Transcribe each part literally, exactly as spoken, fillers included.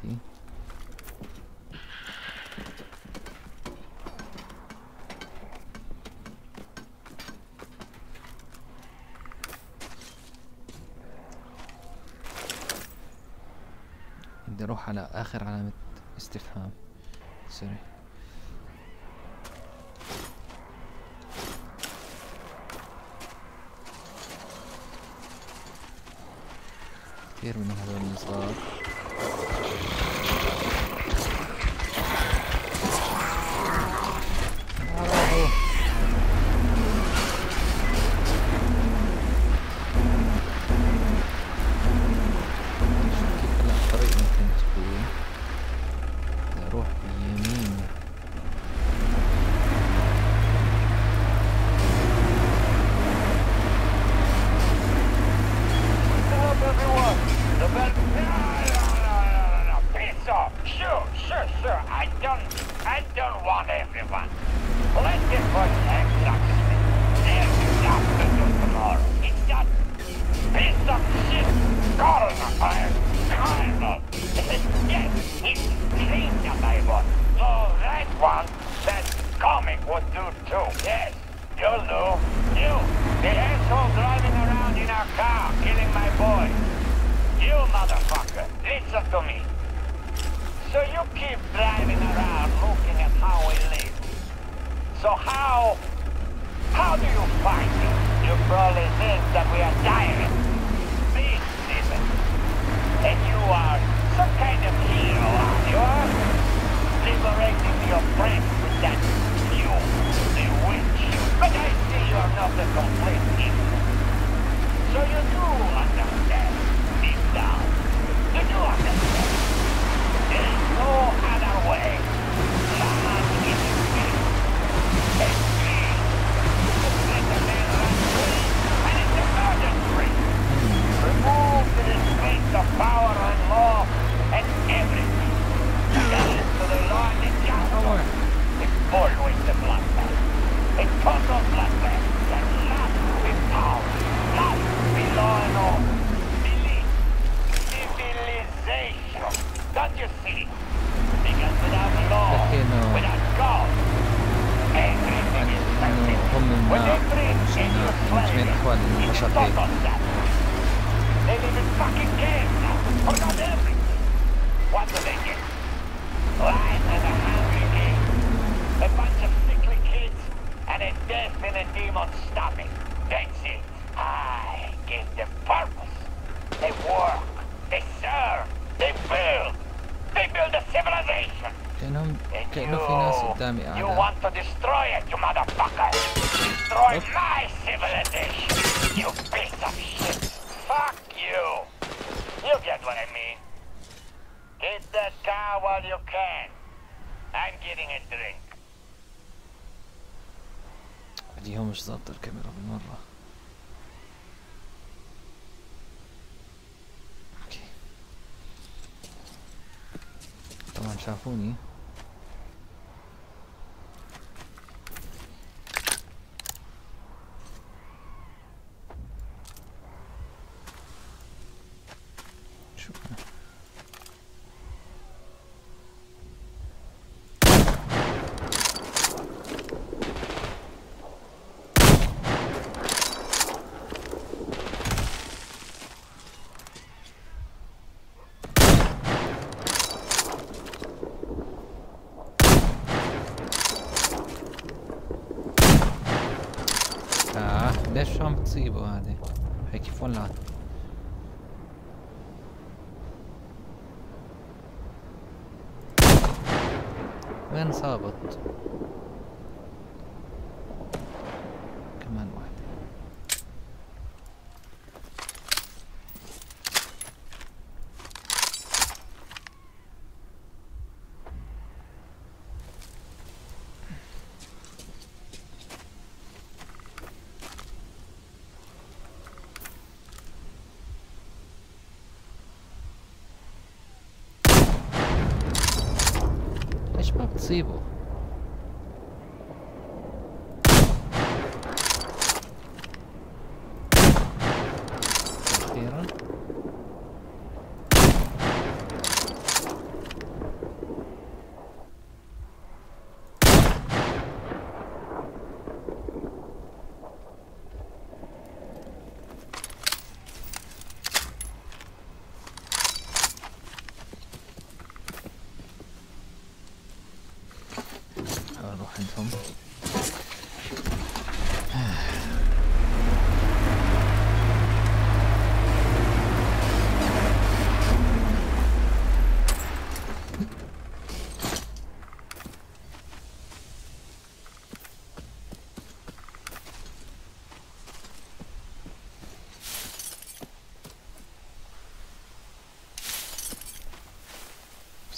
عندي. بدي اروح على اخر علامة استفهام. سوري. كثير من هذول الصغار. هو مش ظابط الكاميرا بالمرة. اوكي طبعا شافوني. ليش شو عم تصيبه هذا؟ هي كيف ولعت؟ وين صابت؟ كمان واحدة. ليش ما بتصيبه؟ أخيرا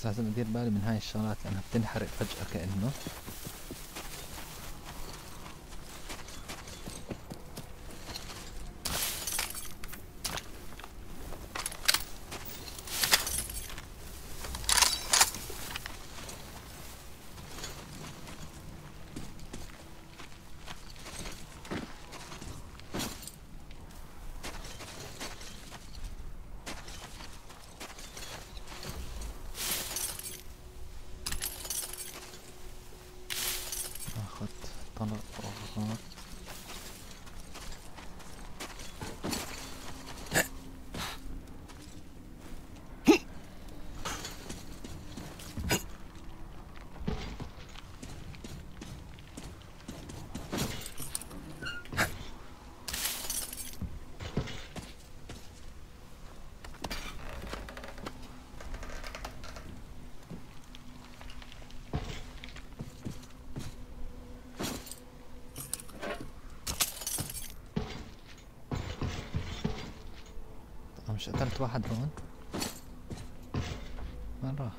بس لازم ادير بالي من هاي الشغلات لانها بتنحرق فجأة كأنه. طلق وغراء. مش قتلت واحد هون؟ وين راح؟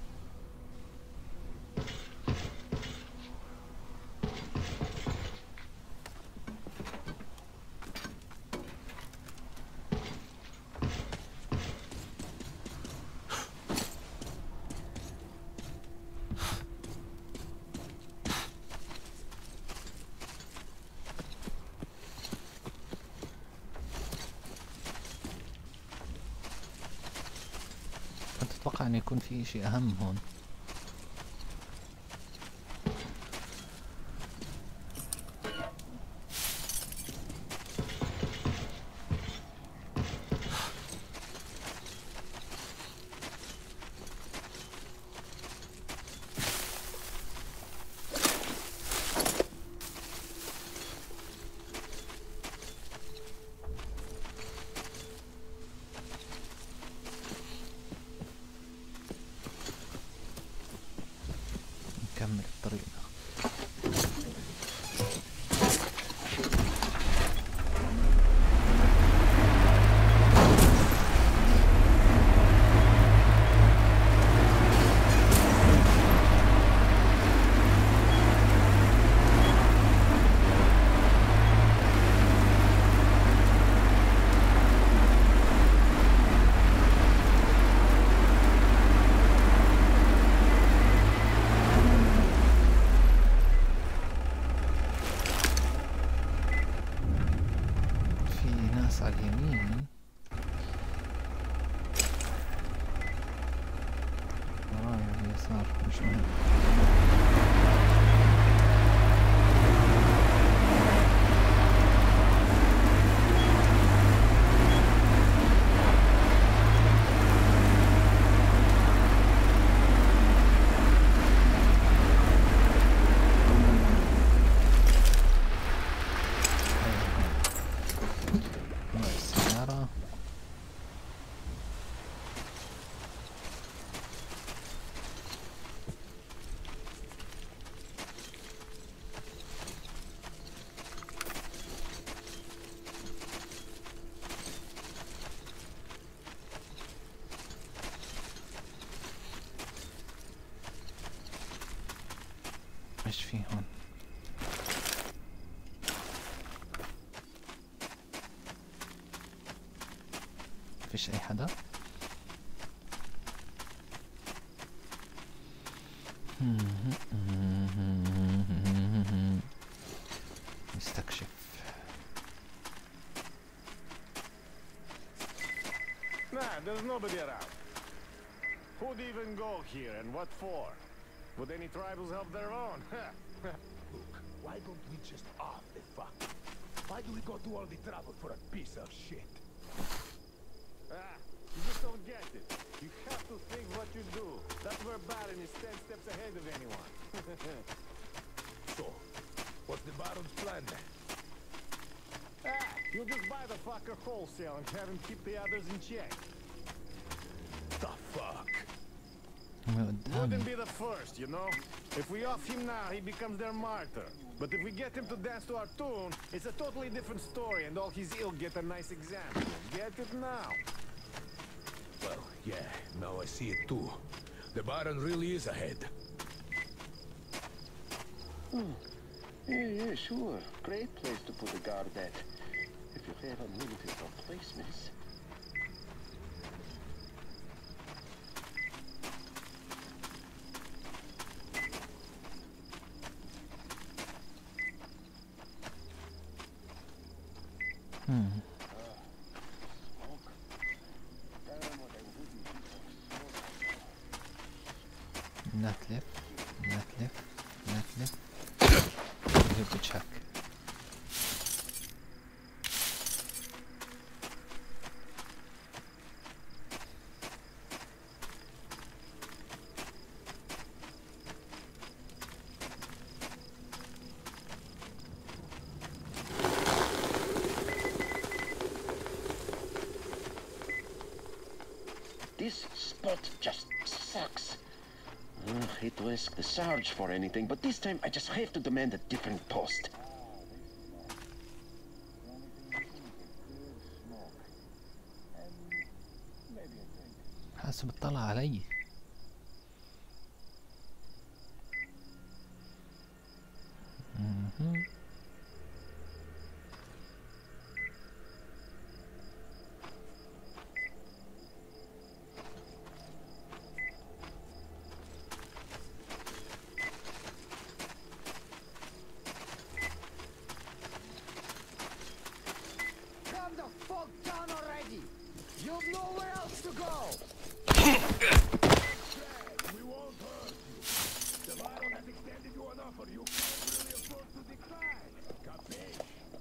اتوقع ان يكون في اشي اهم هون. نكمل الطريق. على اليمين وراي على اليسار مش مهم. ايش في هون؟ مفيش اي حدا؟ نستكشف. Nah, there's nobody around. Who'd even go here and what for? Would any tribals help their own? Look, why don't we just off the fuck? Why do we go through all the trouble for a piece of shit? Ah, you just don't get it. You have to think what you do. That's where Baron is ten steps ahead of anyone. So, what's the Baron's plan then? Ah, you'll just buy the fucker wholesale and have him keep the others in check. The fuck? Wouldn't be the first, you know? If we off him now, he becomes their martyr. But if we get him to dance to our tune, it's a totally different story and all his ill get a nice example. Get it now? Well, yeah, now I see it too. The Baron really is ahead. Hmm. Yeah, yeah, sure. Great place to put a guard at. If you have unlimited replacements. Hmm. Not left, not left, not left. We have to check. This spot just sucks. Uh, hate to ask the Sarge for anything, but this time I just have to demand a different post. حاسب اطلع علي. مهم. Calm the fuck down already! You've nowhere else to go! We won't hurt you. The Baron has extended you an offer you can't really afford to decline. Capiche?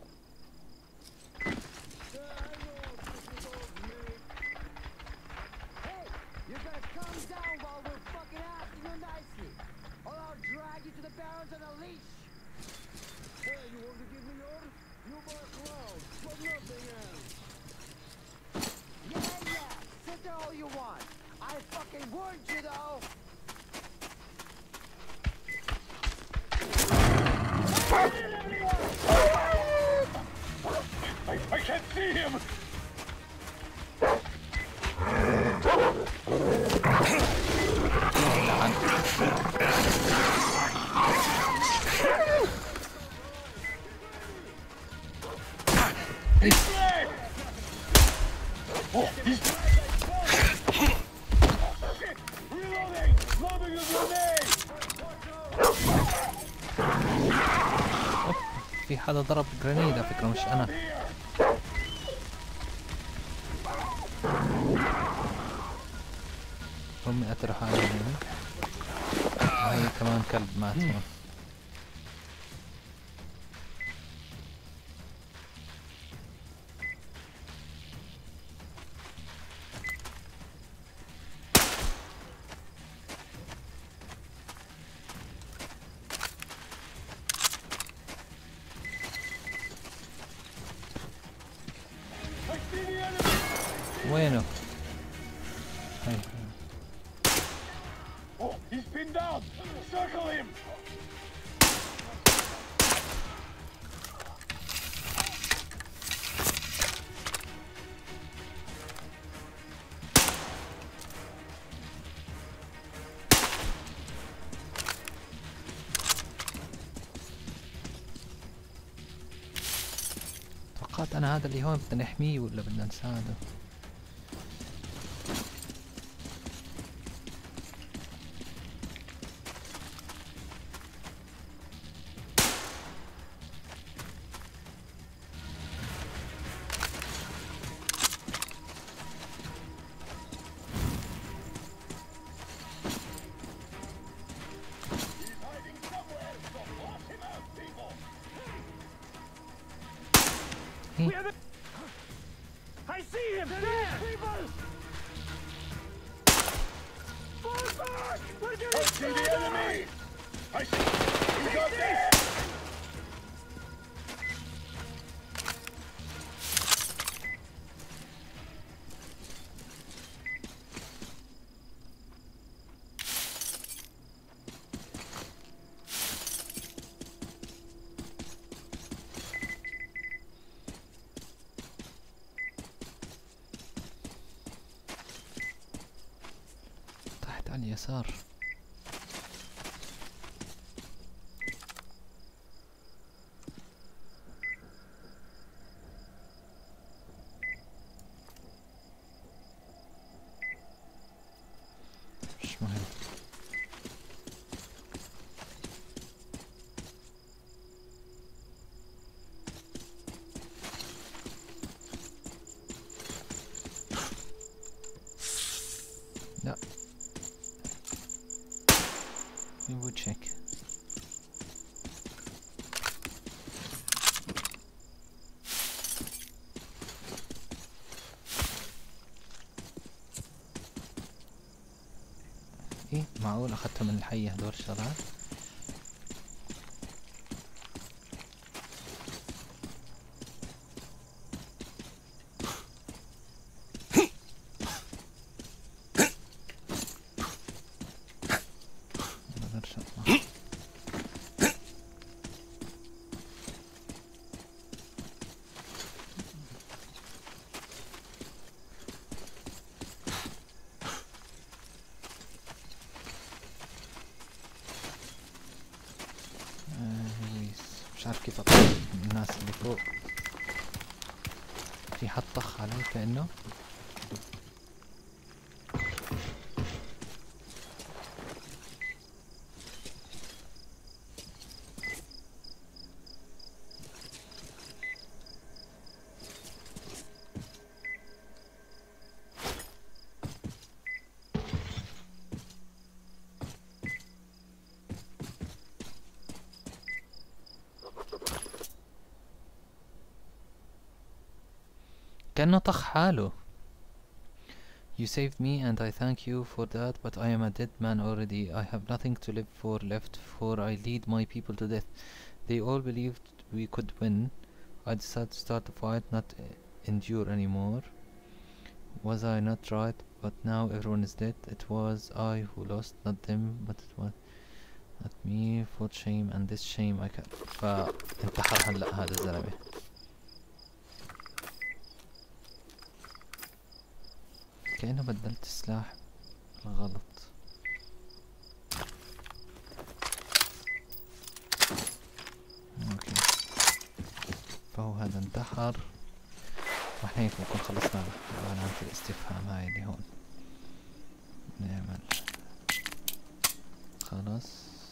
Hey! You better calm down while we're fucking asking you nicely! Or I'll drag you to the Barons on a leash! Hey, you want to give me yours? You bark loud, but nothing else. Yeah, yeah! Sit there all you want! I fucking warned you though! I, I can't see him! Oh, he's... Reloading! Loading the grenade! في حدا ضرب جرانيد على فكرة مش أنا. أمي أترى حالي هنا. هاي كمان كلب مات هون. وينه؟ هاي. Oh, he's pinned down! Circle him! توقعت أنا هذا اللي هون بدنا نحميه ولا بدنا نساعده. I see him! There! People! Fall back! We're getting I see the enemy! I see... He's up there! على اليسار. مش مهم. لا we would check. ايه معقول اخدتها من الحي هدول الشغلات؟ مقدرش اطلع. مش عارف كيف اطلع من الناس اللي فوق. في حد طخ علي كأنه. كأنه طخ حاله. You saved me and I thank you for that, but I am a dead man already. I have nothing to live for left, for I lead my people to death. They all believed we could win. I decided to start the fight, not endure anymore. Was I not right? But now everyone is dead. It was I who lost, not them, but it was not me. For shame and this shame I can. فانتحر هلا هذا الزلمة. كأنه بدلت سلاح غلط. اوكي فهو هذا انتحر، واحنا هيك بنكون خلصنا علامة الاستفهام هاي اللي هون. نعمل خلاص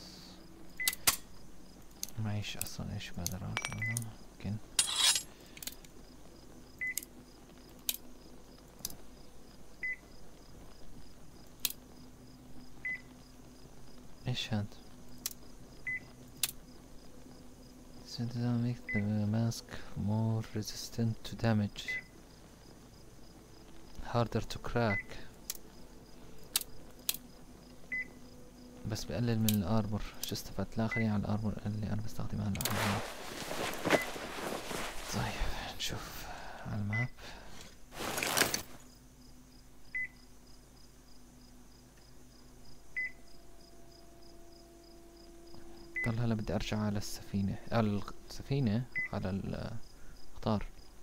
معيش اصلا ايش بقدر اعمل. ممكن ايش هاد؟ So does that make the mask more resistant to damage, harder to crack. بس بقلل من الارمر. شو استفدت؟ لا خليني على الارمر اللي انا بستخدمها هلا. طيب نشوف على الماب. ضل هلا بدي ارجع على السفينة، على السفينة على القطار.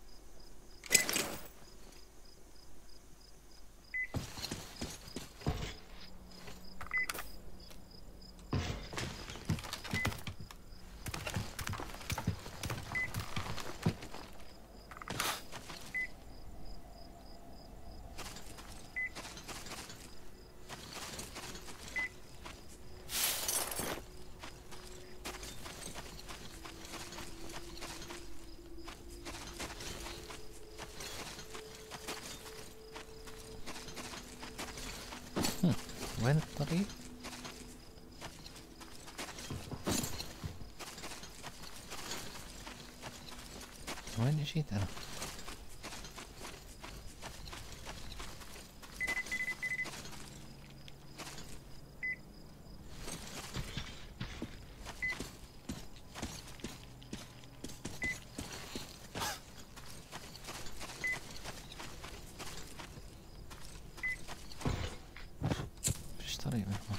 وين الطريق؟ وين اجيت انا؟ فيش طريق من هون.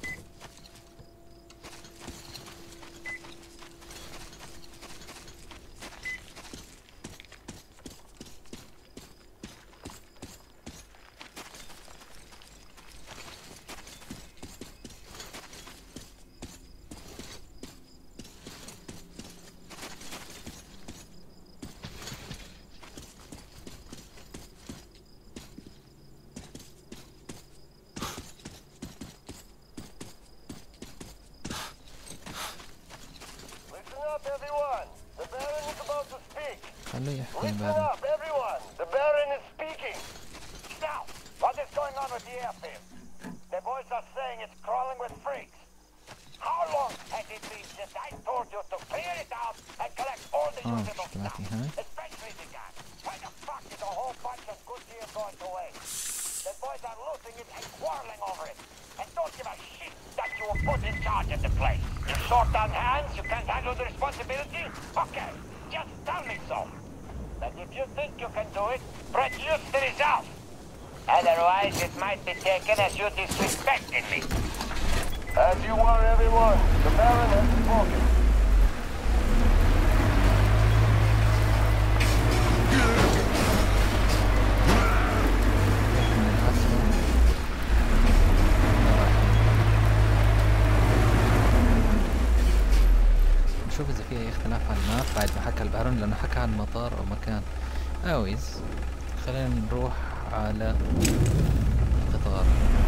خلوه يحكي Listen البارون. up, everyone. The Baron is speaking. Now, what is going on with the airfield? The boys are saying it's crawling with freaks. How long has it been since I told you to clear it out and collect all the اه usable مش دلوقتي stuff? هاي. Especially the gun. Why the fuck is a whole bunch of good gear going to waste? The boys are losing it and quarreling over it. And don't give a shit that you were put in charge of the place. You're short on hands? You can't handle the responsibility? Okay, just tell me so. But if you think you can do it, produce the result. Otherwise, it might be taken as you disrespected me. As you were, everyone. The Baron has spoken. نشوف اذا في اي اختلاف على الماب بعد ما حكى البارون، لانه حكى عن مطار او مكان. اويز خلينا نروح على القطار.